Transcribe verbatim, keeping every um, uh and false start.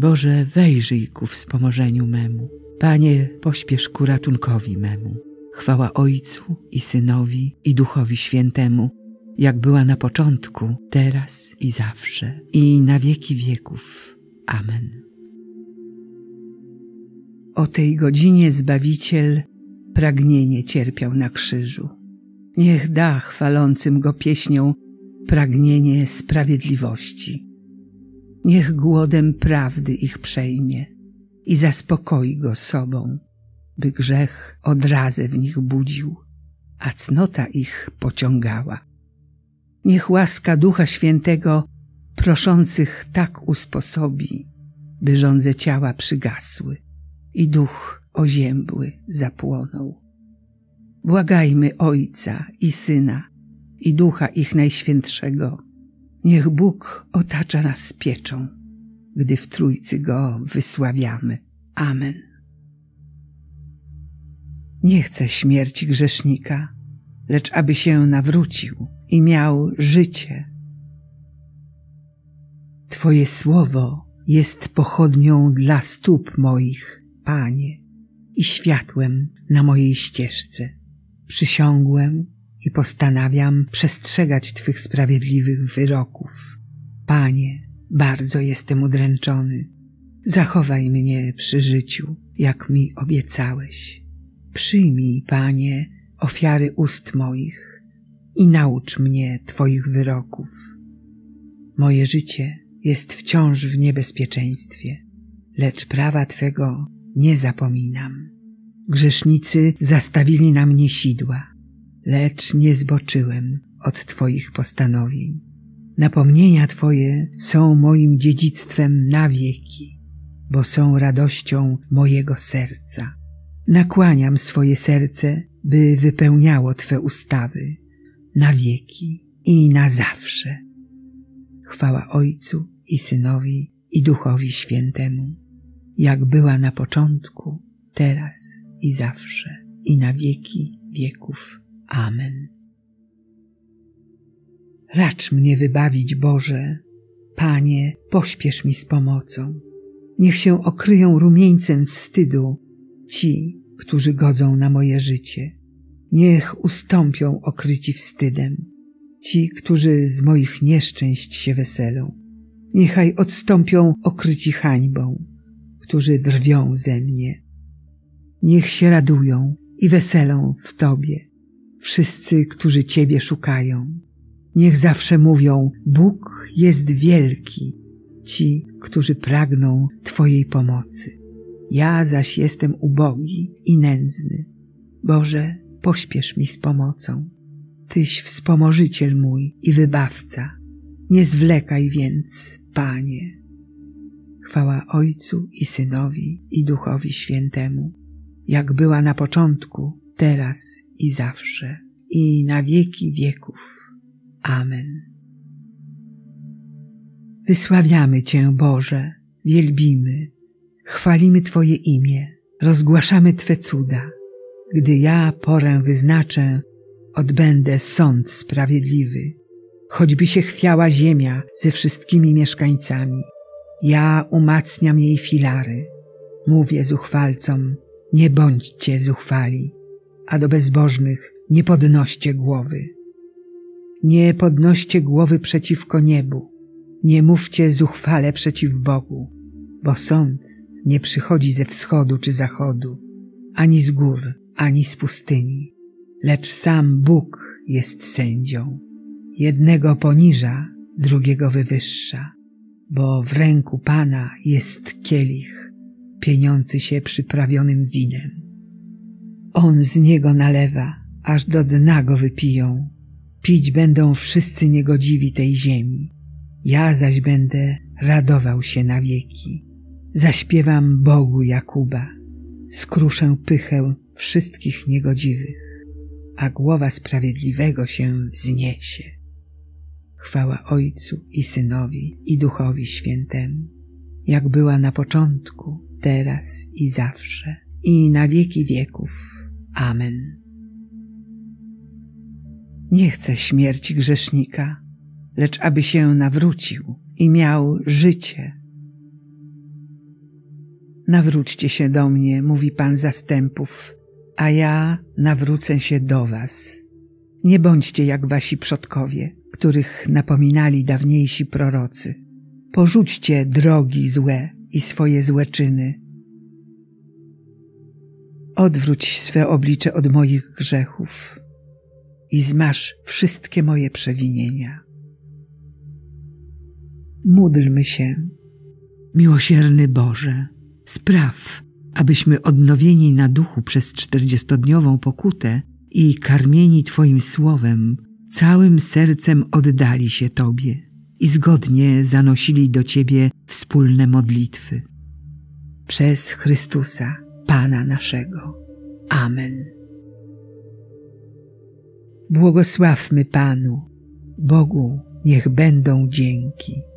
Boże, wejrzyj ku wspomożeniu memu. Panie, pośpiesz ku ratunkowi memu. Chwała Ojcu i Synowi i Duchowi Świętemu, jak była na początku, teraz i zawsze, i na wieki wieków. Amen. O tej godzinie Zbawiciel pragnienie cierpiał na krzyżu. Niech da chwalącym Go pieśnią pragnienie sprawiedliwości. Niech głodem prawdy ich przejmie i zaspokoi Go sobą, by grzech odrazę w nich budził, a cnota ich pociągała. Niech łaska Ducha Świętego proszących tak usposobi, by żądze ciała przygasły i duch oziębły zapłonął. Błagajmy Ojca i Syna i Ducha ich Najświętszego. Niech Bóg otacza nas pieczą, gdy w Trójcy Go wysławiamy. Amen. Nie chcę śmierci grzesznika, lecz aby się nawrócił i miał życie. Twoje słowo jest pochodnią dla stóp moich, Panie, i światłem na mojej ścieżce. Przysiągłem i postanawiam przestrzegać Twych sprawiedliwych wyroków. Panie, bardzo jestem udręczony. Zachowaj mnie przy życiu, jak mi obiecałeś. Przyjmij, Panie, ofiary ust moich i naucz mnie Twoich wyroków. Moje życie jest wciąż w niebezpieczeństwie, lecz prawa Twego nie zapominam. Grzesznicy zastawili na mnie sidła, lecz nie zboczyłem od Twoich postanowień. Napomnienia Twoje są moim dziedzictwem na wieki, bo są radością mojego serca. Nakłaniam swoje serce, by wypełniało Twe ustawy na wieki i na zawsze. Chwała Ojcu i Synowi i Duchowi Świętemu, jak była na początku, teraz i zawsze, i na wieki wieków. Amen. Racz mnie wybawić, Boże. Panie, pośpiesz mi z pomocą. Niech się okryją rumieńcem wstydu ci, którzy godzą na moje życie. Niech ustąpią okryci wstydem ci, którzy z moich nieszczęść się weselą. Niechaj odstąpią okryci hańbą, którzy drwią ze mnie. Niech się radują i weselą w Tobie wszyscy, którzy Ciebie szukają. Niech zawsze mówią: Bóg jest wielki, ci, którzy pragną Twojej pomocy. Ja zaś jestem ubogi i nędzny. Boże, pośpiesz mi z pomocą. Tyś wspomożyciel mój i wybawca. Nie zwlekaj więc, Panie. Chwała Ojcu i Synowi i Duchowi Świętemu, jak była na początku, teraz i zawsze, i na wieki wieków. Amen. Wysławiamy Cię, Boże, wielbimy, chwalimy Twoje imię, rozgłaszamy Twe cuda. Gdy ja porę wyznaczę, odbędę sąd sprawiedliwy, choćby się chwiała ziemia ze wszystkimi mieszkańcami. Ja umacniam jej filary. Mówię zuchwalcom: nie bądźcie zuchwali, a do bezbożnych nie podnoście głowy. Nie podnoście głowy przeciwko niebu, nie mówcie zuchwale przeciw Bogu, bo sąd nie przychodzi ze wschodu czy zachodu, ani z gór, ani z pustyni, lecz sam Bóg jest sędzią. Jednego poniża, drugiego wywyższa, bo w ręku Pana jest kielich, pieniący się przyprawionym winem. On z niego nalewa, aż do dna go wypiją. Pić będą wszyscy niegodziwi tej ziemi. Ja zaś będę radował się na wieki. Zaśpiewam Bogu Jakuba, skruszę pychę wszystkich niegodziwych, a głowa sprawiedliwego się wzniesie. Chwała Ojcu i Synowi i Duchowi Świętemu, jak była na początku, teraz i zawsze, i na wieki wieków. Amen. Nie chcę śmierci grzesznika, lecz aby się nawrócił i miał życie. Nawróćcie się do mnie, mówi Pan zastępów, a ja nawrócę się do was. Nie bądźcie jak wasi przodkowie, których napominali dawniejsi prorocy. Porzućcie drogi złe i swoje złe czyny. Odwróć swe oblicze od moich grzechów i zmaż wszystkie moje przewinienia. Módlmy się. Miłosierny Boże, spraw, abyśmy odnowieni na duchu przez czterdziestodniową pokutę i karmieni Twoim słowem, całym sercem oddali się Tobie i zgodnie zanosili do Ciebie wspólne modlitwy. Przez Chrystusa, Pana naszego. Amen. Błogosławmy Panu, Bogu niech będą dzięki.